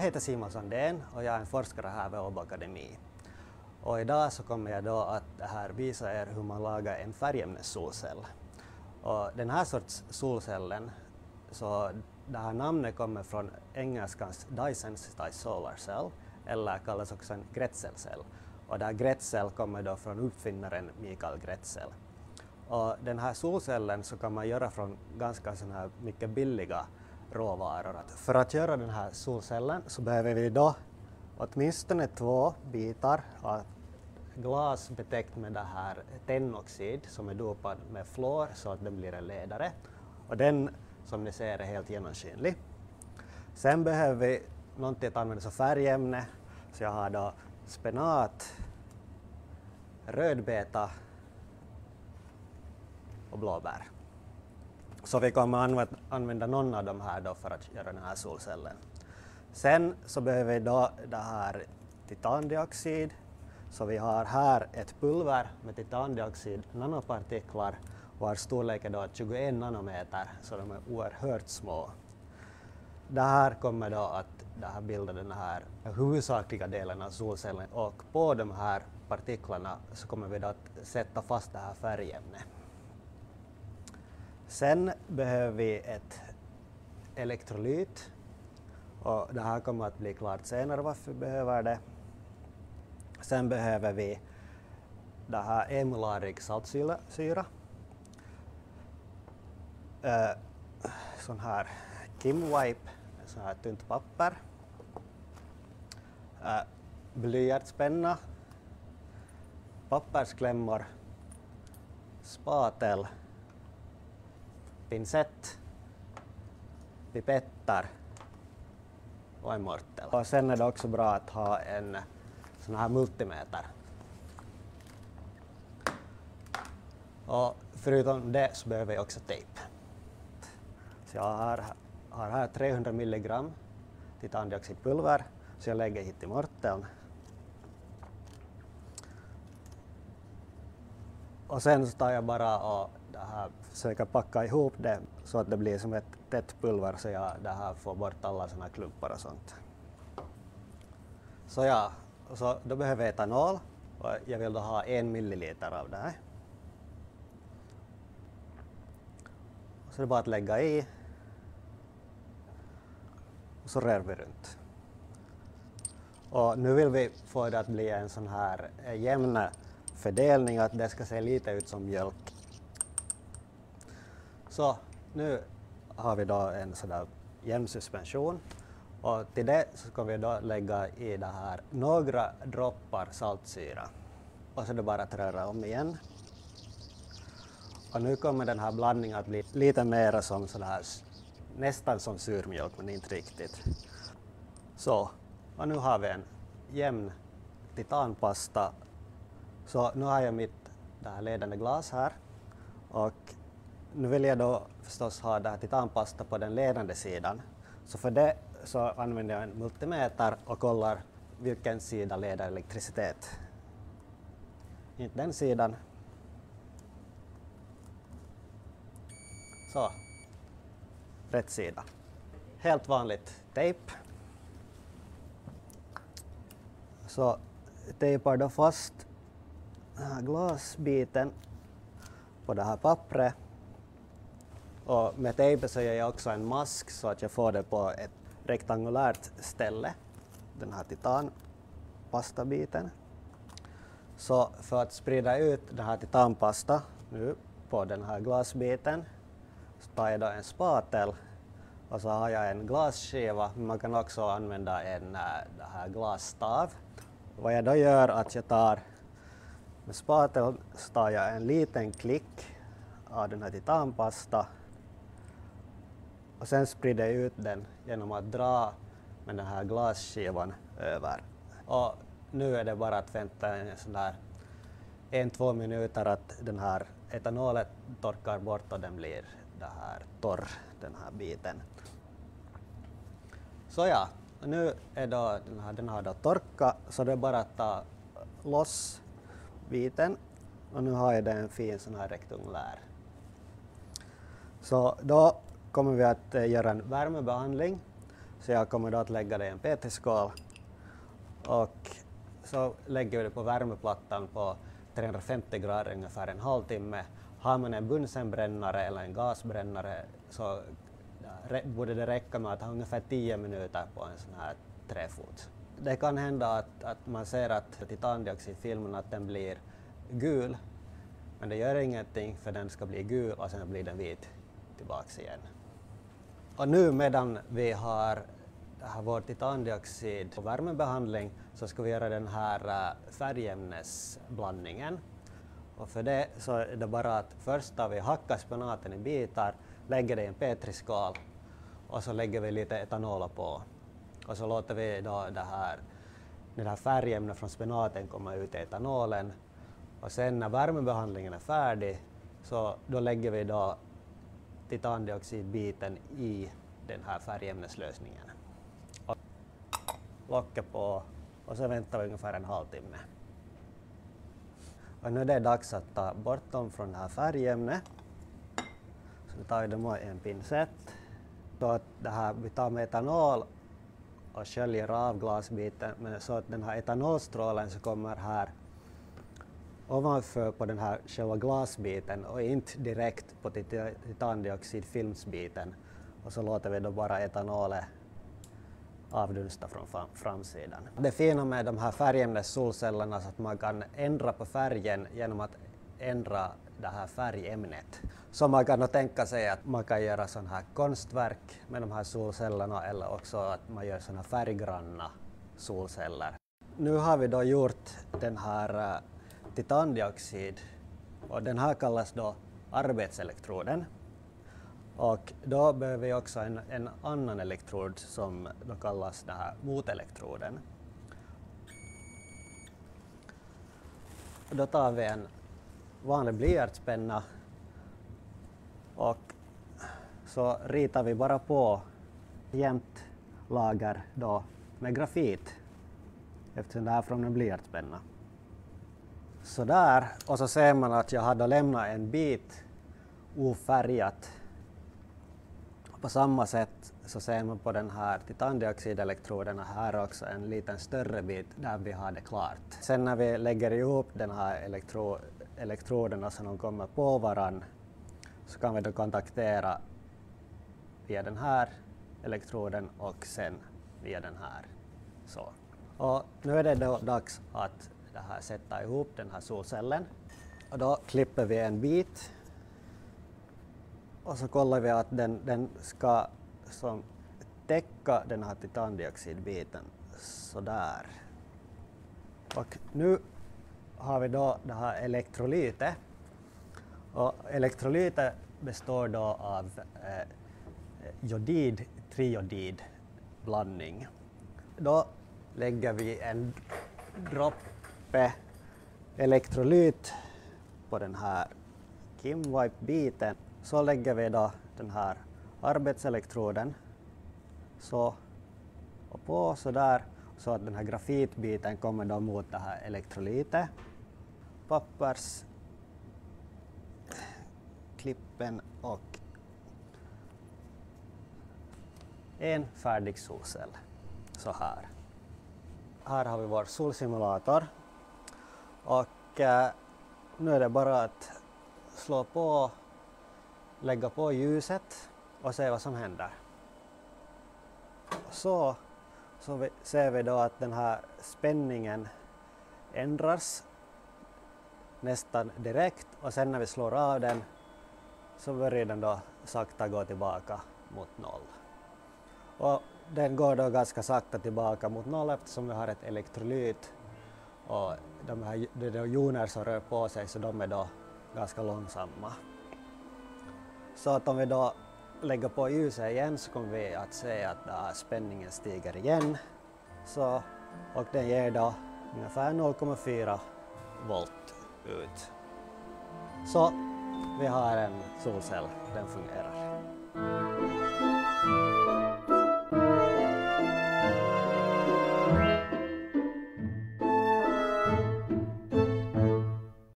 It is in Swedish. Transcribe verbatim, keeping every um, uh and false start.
heter Simon Sandén och jag är en forskare här vid Åbo Akademi. Och idag så kommer jag då att det här visa er hur man lagar en färgämnessolcell. Och den här sorts solcellen, så det här namnet kommer från engelskans dye-sensitized solar cell, eller kallas också en Grätzelcell. Och det här Grätzel kommer då från uppfinnaren Mikael Grätzel. Och den här solcellen så kan man göra från ganska sån här mycket billiga råvaror. För att göra den här solcellen så behöver vi då åtminstone två bitar av glas betäckt med det här tennoxid som är dopad med fluor så att den blir en ledare. Och den, som ni ser, är helt genomskinlig. Sen behöver vi någonting att använda som färgämne. Så jag har då spenat, rödbeta och blåbär. Så vi kommer använda någon av de här då för att göra den här solcellen. Sen så behöver vi då det här titandioxid. Så vi har här ett pulver med titandioxid nanopartiklar vars storlek är då tjugoen nanometer, så de är oerhört små. Det här kommer då att det här bilda den här huvudsakliga delen av solcellen, och på de här partiklarna så kommer vi då att sätta fast det här färgämnet. Sen behöver vi ett elektrolyt, och det här kommer att bli klart senare varför vi behöver det. Sen behöver vi det här emularig saltsyra, äh, sån här Kimwipe, sån här tunt papper, äh, blyertspenna, pappersklämmor, spatel, pincett, pipetter och en mortel. Och sen är det också bra att ha en sån här multimeter. Och förutom det så behöver vi också tejp. Så jag har, har här trehundra milligram titandioxidpulver, så jag lägger hit i morteln. Och sen så tar jag bara och det här, försöker packa ihop det så att det blir som ett tätt pulver, så jag det här får bort alla såna klumpar och sånt. Så ja, så då behöver jag etanol, och jag vill då ha en milliliter av det här. Så det är bara att lägga i och så rör vi runt. Och nu vill vi få det att bli en sån här jämn fördelning, att det ska se lite ut som mjölk. Så nu har vi då en sån där jämn suspension, och till det så ska vi då lägga i det här några droppar saltsyra, och så är det bara att röra om igen. Och nu kommer den här blandningen att bli lite mer som sån här, nästan som surmjölk, men inte riktigt. Så, och nu har vi en jämn titanpasta. Så nu har jag mitt det här ledande glas här, och nu vill jag då förstås ha det här titanpasta på den ledande sidan. Så för det så använder jag en multimeter och kollar vilken sida leder elektricitet. Inte den sidan. Så, rätt sida. Helt vanligt tejp. Så tejpar då fast den här glasbiten på det här pappret. Och med tejpen så gör jag också en mask så att jag får det på ett rektangulärt ställe, den här titanpastabiten. Så för att sprida ut den här titanpasta nu på den här glasbiten så tar jag då en spatel, och så har jag en glasskiva, men man kan också använda en det här glasstav. Vad jag då gör är att jag tar med spatel så tar jag en liten klick av den här titanpasta, och sen sprider jag ut den genom att dra med den här glasskivan över. Och nu är det bara att vänta en sån där en, två minuter att den här etanolen torkar bort och den blir det här torr, den här biten. Så ja, nu är då den här, den har då torkat, så det är bara att ta loss biten, och nu har jag den en fin sån här rektangulär. Så då kommer vi att göra en värmebehandling. Så jag kommer då att lägga det i en petriskål och så lägger vi det på värmeplattan på trehundrafemtio grader ungefär en halvtimme. Har man en Bunsenbrännare eller en gasbrännare så borde det räcka med att ha ungefär tio minuter på en sån här träfot. Det kan hända att, att man ser att titandioxidfilmen att den blir gul, men det gör ingenting för den ska bli gul och sen blir den vit tillbaks igen. Och nu medan vi har vår titandioxid och värmebehandling så ska vi göra den här färgämnesblandningen. Och för det så är det bara att först tar vi hacka spenaten i bitar, lägger det i en petriskål och så lägger vi lite etanol på. Och så låter vi då det här, det här färgämnet från spenaten komma ut i etanolen. Och sen när värmebehandlingen är färdig så då lägger vi då titandioxidbiten i den här färgämneslösningen. Och locket på och så väntar vi ungefär en halvtimme. Och nu är det dags att ta bort dem från det här färgämnet. Så vi tar dem med en pincett. Så att det här, vi tar med etanol och sköljer av glasbiten, men så att den här etanolstrålen så kommer här ovanför på den här själva glasbiten och inte direkt på titandioxidfilmsbiten. Och så låter vi då bara etanolet avdunsta från framsidan. Det fina med de här färgämnessolcellerna är att man kan ändra på färgen genom att ändra det här färgämnet. Så man kan nog tänka sig att man kan göra sådana här konstverk med de här solcellerna eller också att man gör sådana färggranna solceller. Nu har vi då gjort den här uh, titandioxid och den här kallas då arbetselektroden. Och då behöver vi också en, en annan elektrod som då kallas den här motelektroden. Då tar vi en vanlig blyertspenna och så ritar vi bara på jämnt lager då med grafit eftersom det är från en blyertspenna. Så där, och så ser man att jag hade lämnat en bit ofärgat. På samma sätt så ser man på den här titandioxidelektroden här också en liten större bit där vi har det klart. Sen när vi lägger ihop den här elektro elektroderna så de kommer på varann så kan vi då kontaktera via den här elektroden och sen via den här. Så. Och nu är det då dags att det här sätta ihop den här solcellen. Och då klipper vi en bit. Och så kollar vi att den, den ska som täcka den här titandioxidbiten sådär. Och nu har vi då det här elektrolytet. Och elektrolytet består då av eh, jodid-triodid blandning. Då lägger vi en droppe elektrolyt på den här Kimwipe-biten. Så lägger vi då den här arbetselektroden så och på så där så att den här grafitbiten kommer då mot det här elektrolytet. Pappersklippen och en färdig solcell. Så här. Här har vi vår solsimulator och eh, nu är det bara att slå på, lägga på ljuset och se vad som händer. Så, så vi, ser vi då att den här spänningen ändras nästan direkt och sen när vi slår av den så börjar den då sakta gå tillbaka mot noll. Och den går då ganska sakta tillbaka mot noll eftersom vi har ett elektrolyt och de här de, de joner som rör på sig så de är då ganska långsamma. Så att om vi då lägger på ljuset igen så kommer vi att se att uh, spänningen stiger igen. Så, och den ger då ungefär noll komma fyra volt ut. Så vi har en solcell, den fungerar.